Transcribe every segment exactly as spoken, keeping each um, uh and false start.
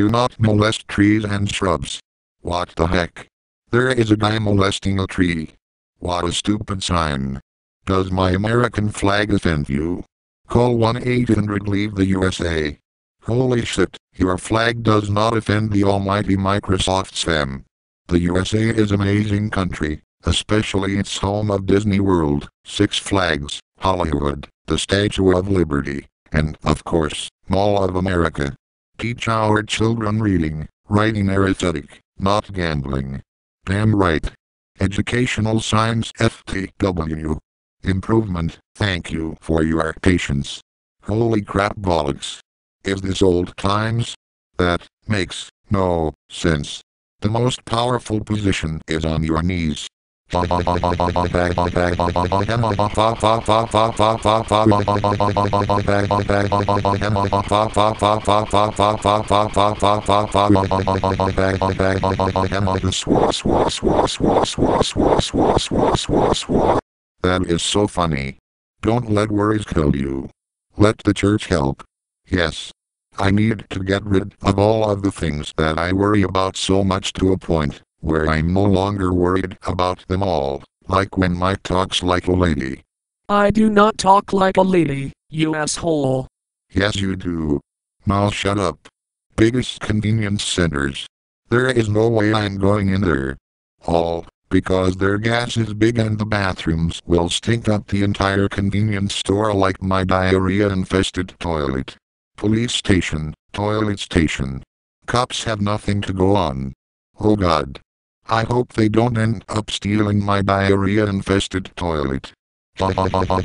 Do not molest trees and shrubs. What the heck? There is a guy molesting a tree. What a stupid sign. Does my American flag offend you? Call one eight hundred leave the U S A. Holy shit, your flag does not offend the almighty Microsoft spam. The U S A is an amazing country, especially its home of Disney World, Six Flags, Hollywood, the Statue of Liberty, and, of course, Mall of America. Teach our children reading, writing arithmetic, not gambling. Damn right. Educational Science F T W. Improvement, thank you for your patience. Holy crap bollocks. Is this old times? That makes no sense. The most powerful position is on your knees. That is so funny. Don't let worries kill you. Let the church help. Yes. I need to get rid of all of the things that I worry about so much to a point where I'm no longer worried about them all, like when Mike talks like a lady. I do not talk like a lady, you asshole. Yes you do. Now shut up. Biggest convenience centers. There is no way I'm going in there. All because their gas is big and the bathrooms will stink up the entire convenience store like my diarrhea-infested toilet. Police station, toilet station. Cops have nothing to go on. Oh god. I hope they don't end up stealing my diarrhea-infested toilet. Tim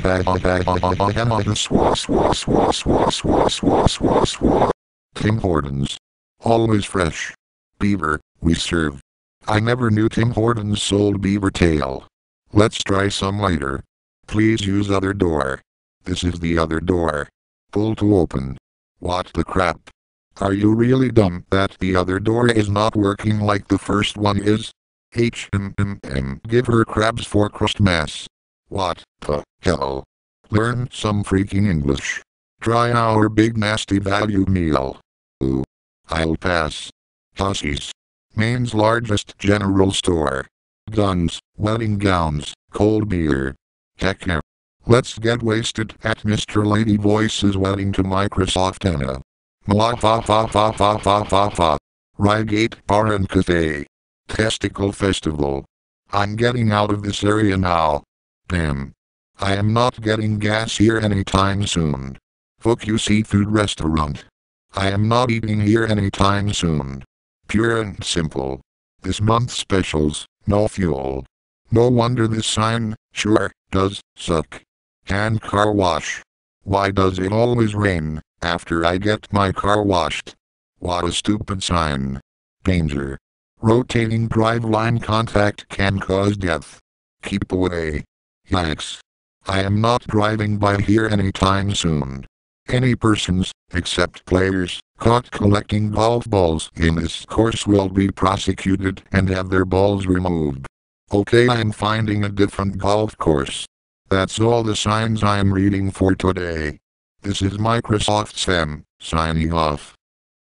Hortons. Always fresh. Beaver, we serve. I never knew Tim Hortons sold beaver tail. Let's try some later. Please use other door. This is the other door. Pull to open. What the crap? Are you really dumb that the other door is not working like the first one is? H M M M. Give her crabs for crust mass. What the hell? Learn some freaking English. Try our big nasty value meal. Ooh. I'll pass. Hussies. Maine's largest general store. Guns, wedding gowns, cold beer. Heck yeah. Let's get wasted at Mister Lady Voice's wedding to Microsoft Anna. Mwa fa fa fa fa fa fa fa. Rygate Bar and Cafe. Testicle Festival. I'm getting out of this area now. Damn. I am not getting gas here anytime soon. Fuck you seafood restaurant. I am not eating here anytime soon. Pure and simple. This month's specials, no fuel. No wonder this sign, sure, does suck. Hand car wash. Why does it always rain after I get my car washed? What a stupid sign. Danger. Rotating driveline contact can cause death. Keep away. Yikes. I am not driving by here anytime soon. Any persons, except players, caught collecting golf balls in this course will be prosecuted and have their balls removed. Okay, I'm finding a different golf course. That's all the signs I'm reading for today. This is Microsoft Sam, signing off.